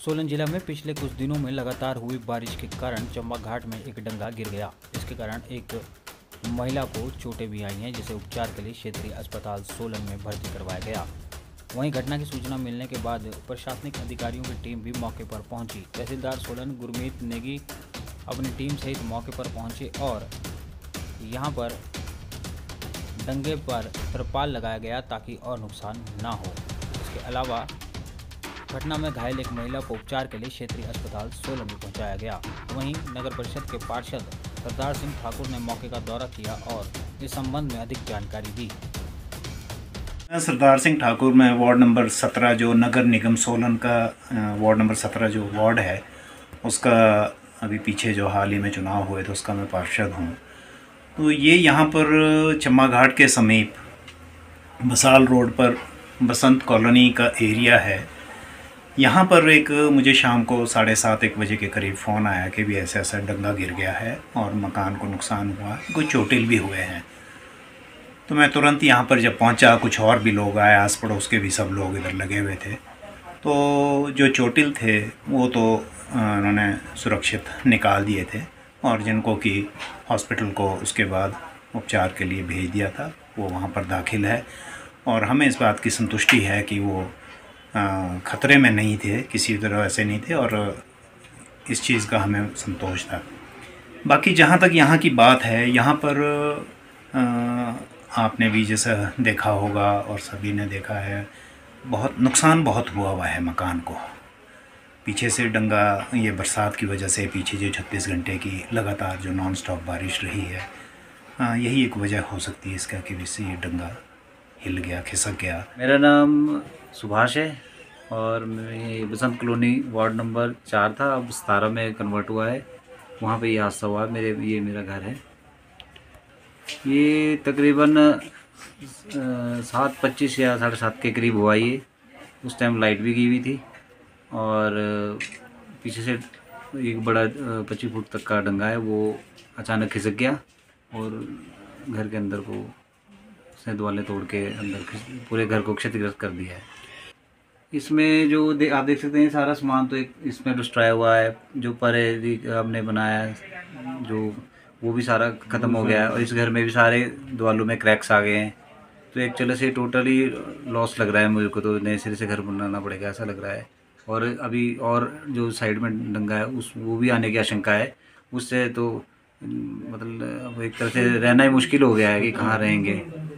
सोलन जिला में पिछले कुछ दिनों में लगातार हुई बारिश के कारण चंबा घाट में एक डंगा गिर गया। इसके कारण एक महिला को चोटें भी आई हैं, जिसे उपचार के लिए क्षेत्रीय अस्पताल सोलन में भर्ती करवाया गया। वहीं घटना की सूचना मिलने के बाद प्रशासनिक अधिकारियों की टीम भी मौके पर पहुंची। तहसीलदार सोलन गुरमीत नेगी अपनी टीम सहित मौके पर पहुंचे और यहां पर डंगे पर तिरपाल लगाया गया ताकि और नुकसान ना हो। इसके अलावा घटना में घायल एक महिला को उपचार के लिए क्षेत्रीय अस्पताल सोलन में पहुंचाया गया। वहीं नगर परिषद के पार्षद सरदार सिंह ठाकुर ने मौके का दौरा किया और इस संबंध में अधिक जानकारी दी। सरदार सिंह ठाकुर, मैं वार्ड नंबर 17 जो नगर निगम सोलन का वार्ड नंबर 17 जो वार्ड है उसका अभी पीछे जो हाल ही में चुनाव हुए तो उसका मैं पार्षद हूँ। तो ये यहाँ पर चम्मा घाट के समीप बसाल रोड पर बसंत कॉलोनी का एरिया है। यहाँ पर एक मुझे शाम को 7:30-1 बजे के करीब फ़ोन आया कि भी ऐसा ऐसा डंगा गिर गया है और मकान को नुकसान हुआ, कुछ चोटिल भी हुए हैं। तो मैं तुरंत यहाँ पर जब पहुँचा, कुछ और भी लोग आए, आस पड़ोस के भी सब लोग इधर लगे हुए थे। तो जो चोटिल थे वो तो उन्होंने सुरक्षित निकाल दिए थे और जिनको कि हॉस्पिटल को उसके बाद उपचार के लिए भेज दिया था, वो वहाँ पर दाखिल है। और हमें इस बात की संतुष्टि है कि वो ख़तरे में नहीं थे, किसी तरह ऐसे नहीं थे और इस चीज़ का हमें संतोष था। बाकी जहाँ तक यहाँ की बात है, यहाँ पर आपने भी जैसा देखा होगा और सभी ने देखा है, बहुत नुकसान बहुत हुआ है मकान को। पीछे से डंगा, ये बरसात की वजह से पीछे जो 36 घंटे की लगातार जो नॉन स्टॉप बारिश रही है, यही एक वजह हो सकती है इसका कि इससे ये डंगा हिल गया, खिसक गया। मेरा नाम सुभाष है और मैं बसंत कॉलोनी वार्ड नंबर 4 था, अब 17 में कन्वर्ट हुआ है। वहाँ पे ये हादसा हुआ। ये मेरा घर है। ये तकरीबन 7:25 या 7:30 के करीब हुआ ये। उस टाइम लाइट भी गई हुई थी और पीछे से एक बड़ा 25 फुट तक का डंगा है, वो अचानक खिसक गया और घर के अंदर को उसने दीवारें तोड़ के अंदर पूरे घर को क्षतिग्रस्त कर दिया है। इसमें जो आप देख सकते हैं, सारा सामान तो एक इसमें डिस्ट्रॉय हुआ है। जो परे हमने बनाया है जो, वो भी सारा ख़त्म हो गया है और इस घर में भी सारे दीवारों में क्रैक्स आ गए हैं। तो एक तरह से टोटली लॉस लग रहा है मुझे को, तो नए सिरे से घर बनाना पड़ेगा ऐसा लग रहा है। और अभी और जो साइड में डंगा है वो भी आने की आशंका है। उससे तो मतलब अब एक तरह से रहना ही मुश्किल हो गया है कि कहाँ रहेंगे।